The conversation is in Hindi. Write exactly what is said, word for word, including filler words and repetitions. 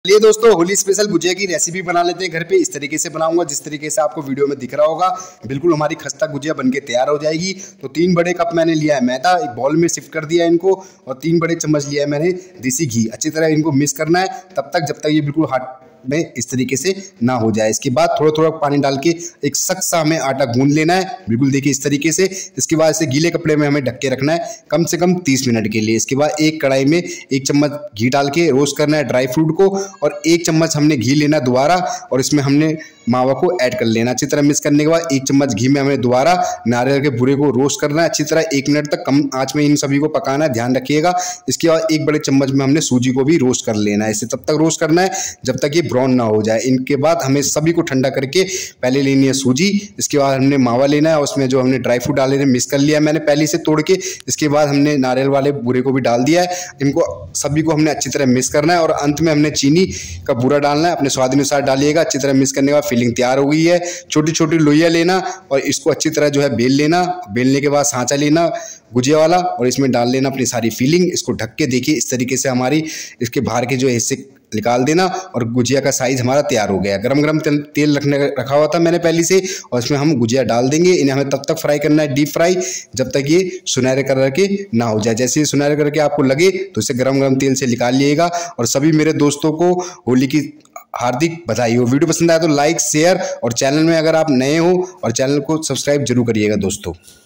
चलिए दोस्तों, होली स्पेशल गुजिया की रेसिपी बना लेते हैं घर पे। इस तरीके से बनाऊंगा जिस तरीके से आपको वीडियो में दिख रहा होगा। बिल्कुल हमारी खस्ता गुजिया बनके तैयार हो जाएगी। तो तीन बड़े कप मैंने लिया है मैदा, एक बाउल में शिफ्ट कर दिया है इनको, और तीन बड़े चम्मच लिया है मैंने देसी घी। अच्छी तरह इनको मिक्स करना है तब तक जब तक ये बिल्कुल हाथ में इस तरीके से ना हो जाए। इसके बाद थोड़ा थोड़ा पानी डाल के एक सख्त सा हमें आटा गूंद लेना है, बिल्कुल देखिए इस तरीके से। इसके बाद इसे गीले कपड़े में हमें ढक के रखना है कम से कम तीस मिनट के लिए। इसके बाद एक कढ़ाई में एक चम्मच घी डाल के रोस्ट करना है ड्राई फ्रूट को, और एक चम्मच हमने घी लेना दोबारा और इसमें हमने मावा को ऐड कर लेना। अच्छी तरह मिक्स करने के बाद एक चम्मच घी में हमें दोबारा नारियल के बूरे को रोस्ट करना है अच्छी तरह। एक मिनट तक कम आंच में इन सभी को पकाना है, ध्यान रखिएगा। इसके बाद एक बड़े चम्मच में हमने सूजी को भी रोस्ट कर लेना है। इसे तब तक रोस्ट करना है जब तक ये ब्राउन ना हो जाए। इनके बाद हमें सभी को ठंडा करके पहले लेनी है सूजी, इसके बाद हमने मावा लेना है, उसमें जो हमने ड्राई फ्रूट डाले थे मिक्स कर लिया मैंने पहले से तोड़ के। इसके बाद हमने नारियल वाले बूरे को भी डाल दिया है। इनको सभी को हमने अच्छी तरह मिक्स करना है और अंत में हमने चीनी का बूरा डालना है, अपने स्वाद अनुसार डालिएगा। अच्छी तरह मिक्स करने के बाद फिलिंग तैयार हो गई है। छोटी छोटी लोइयां लेना और इसको अच्छी तरह जो है बेल लेना। बेलने के बाद सांचा लेना गुजिया वाला और इसमें डाल लेना अपनी सारी फीलिंग। इसको ढक के देखिए इस तरीके से हमारी इसके बाहर के जो हिस्से निकाल देना और गुजिया का साइज हमारा तैयार हो गया। गरम गरम तेल रखने रखा हुआ था मैंने पहले से, और इसमें हम गुजिया डाल देंगे। इन्हें हमें तब तक फ्राई करना है, डीप फ्राई, जब तक ये सुनहरे कलर के ना हो जाए। जैसे ये सुनहरे कलर के आपको लगे तो इसे गरम गरम तेल से निकाल लिएगा। और सभी मेरे दोस्तों को होली की हार्दिक बधाई हो। वीडियो पसंद आया तो लाइक शेयर, और चैनल में अगर आप नए हो और चैनल को सब्सक्राइब जरूर करिएगा दोस्तों।